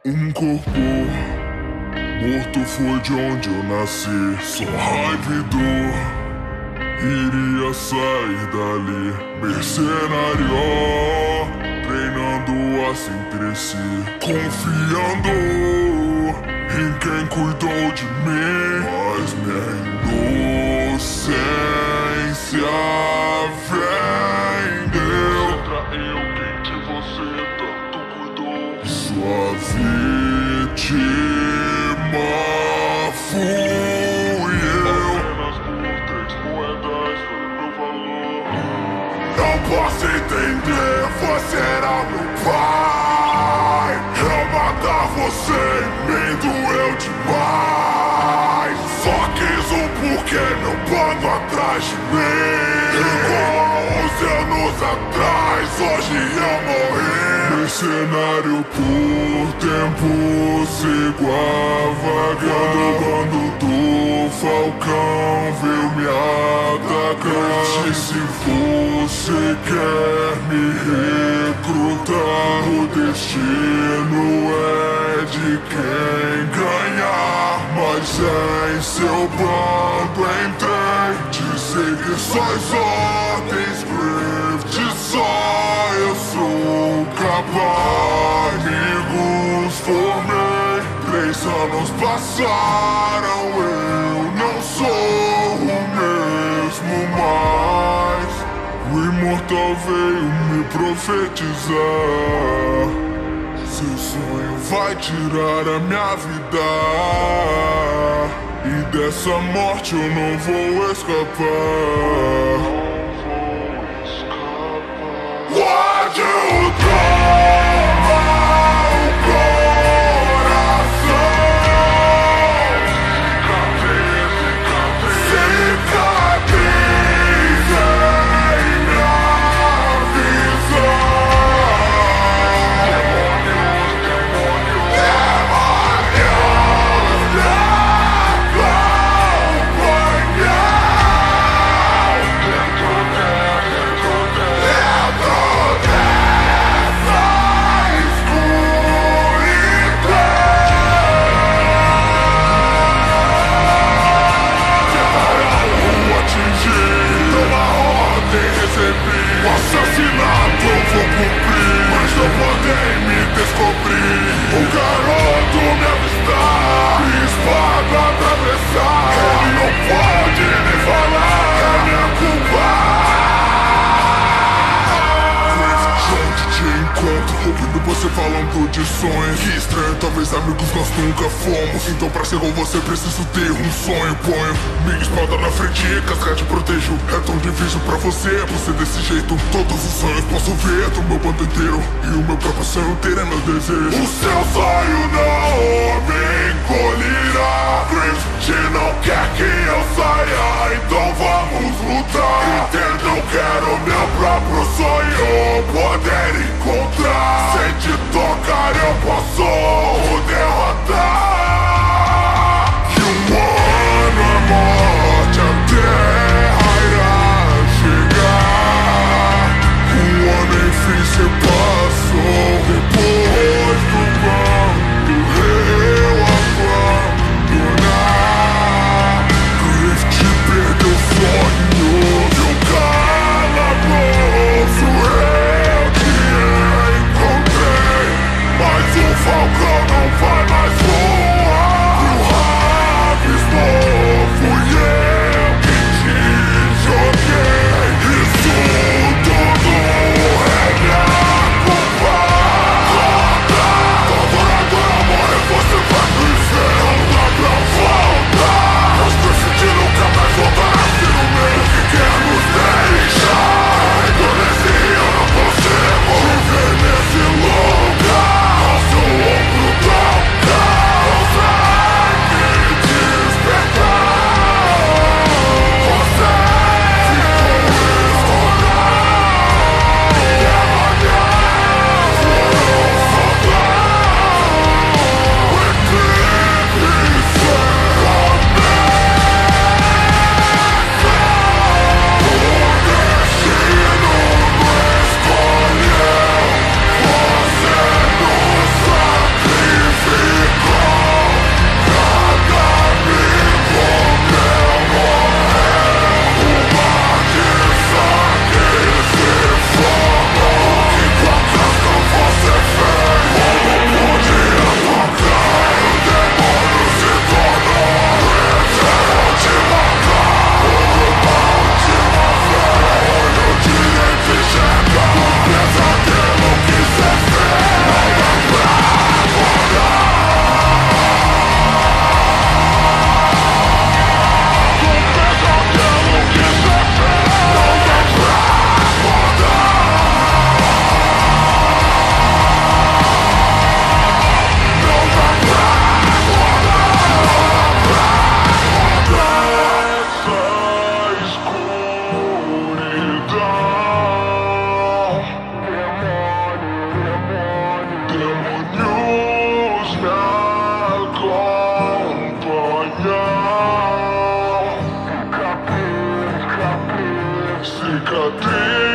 Um corpo morto foi de onde eu nasci. Só raiva e dor, iria sair dali. Mercenário, treinando a se entre si, confiando em quem cuidou de mim. Mas minha inocência vendeu. Você traiu quem de você tanto cuidou. Sua vítima fui eu. Apenas por 3 moedas foi meu valor. Não posso entender, você era meu pai. Eu matar você me doeu demais. Só quis porquê meu bando atrás de mim. Igual há 11 anos atrás, hoje eu morri. Mercenário por tempos igual vagando. Quando do falcão veio me atacar. E se você quer me recrutar, o destino é de quem ganhar. Mas em seu bando entrei, de seguir suas ordens, script só eu sou capaz. Amigos formei, 3 anos passaram, eu não sou o mesmo mais. O imortal veio me profetizar. Seu sonho vai tirar a minha vida, e dessa morte eu não vou escapar. Guarde o trauma ao coração. Cicatriz, cicatriz, cicatriz em minha visão. O assassinato eu vou cumprir, mas não podem me descobrir. O garoto me avistar, espada atravessar. Ele não pode nem falar, é minha culpa. Onde te encontro, ouvindo você falando de sonhos. Que estranho, talvez amigos nós nunca fomos. Então pra ser com você preciso ter um sonho. Ponho minha espada na frente e cascate protejo. É tão difícil pra você desse jeito. Todos os sonhos posso ver do meu bando inteiro, e o meu próprio sonho ter é meu desejo. O seu sonho não me encolherá. Grift não quer que eu saia, então vamos lutar. Entendo, eu quero meu próprio sonho poder encontrar. Sem te tocar eu posso derrotar. Que um ano é morte, a terra irá chegar. Um ano enfim se passou, depois do bando eu abandonar. Grift perdeu sonhos, e o calabouço eu te encontrei. cicatriz.